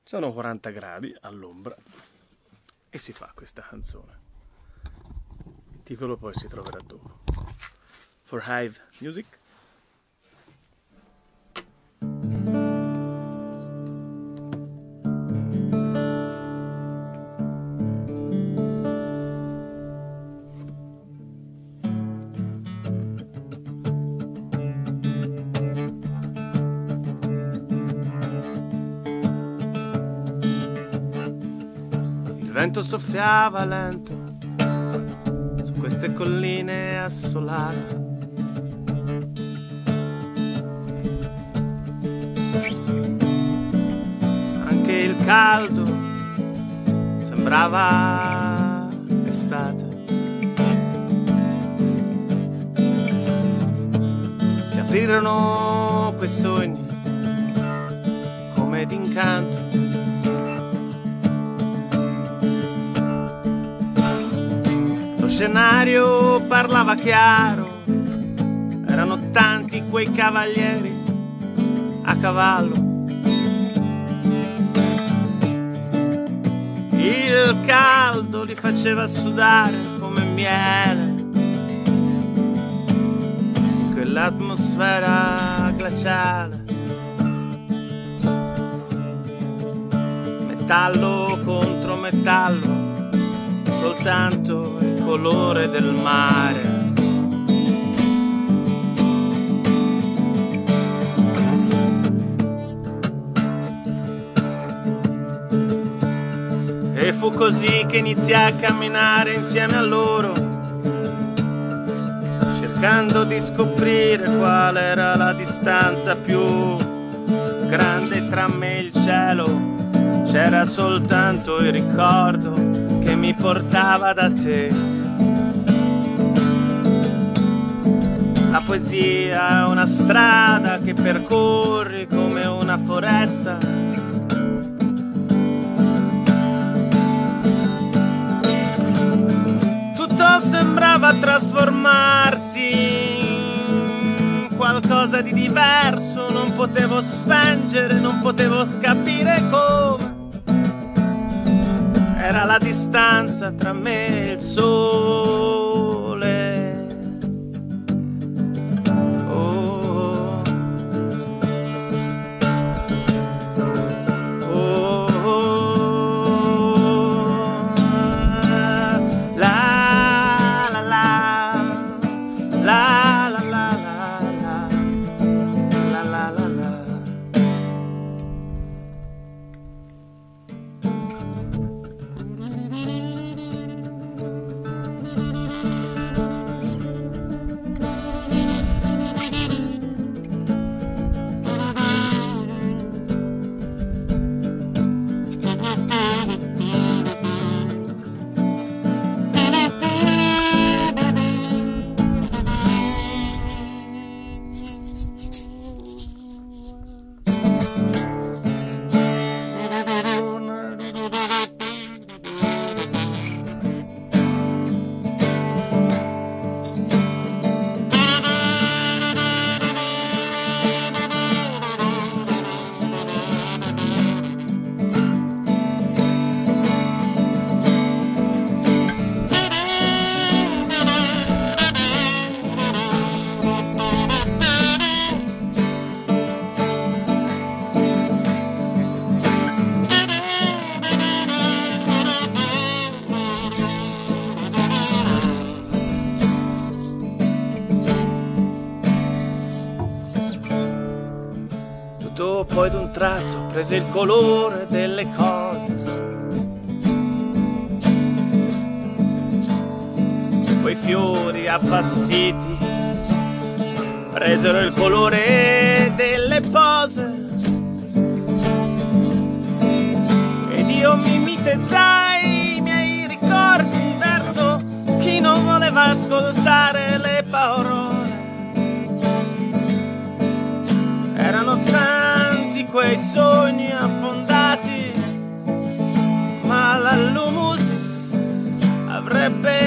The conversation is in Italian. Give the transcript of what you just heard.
Sono 40 gradi all'ombra e si fa questa canzone. Il titolo poi si troverà dopo. For Hive Music. Il vento soffiava lento su queste colline assolate. Anche il caldo sembrava estate. Si aprirono quei sogni come d'incanto. Lo scenario parlava chiaro, erano tanti quei cavalieri a cavallo. Il caldo li faceva sudare come miele in quell'atmosfera glaciale. Metallo contro metallo, soltanto il colore del mare. E fu così che iniziai a camminare insieme a loro, cercando di scoprire qual era la distanza più grande tra me e il cielo. C'era soltanto il ricordo che mi portava da te. La poesia è una strada che percorri come una foresta. Tutto sembrava trasformarsi in qualcosa di diverso. Non potevo spengere, non potevo capire come. Era la distanza tra me e il sole. Oh, oh, oh, la la la, la la la la, la la la la. Poi d'un tratto prese il colore delle cose. Quei fiori appassiti presero il colore delle pose. Ed io mi mitezzai i miei ricordi verso chi non voleva ascoltare le parole. Erano tanti quei sogni affondati, ma l'humus avrebbe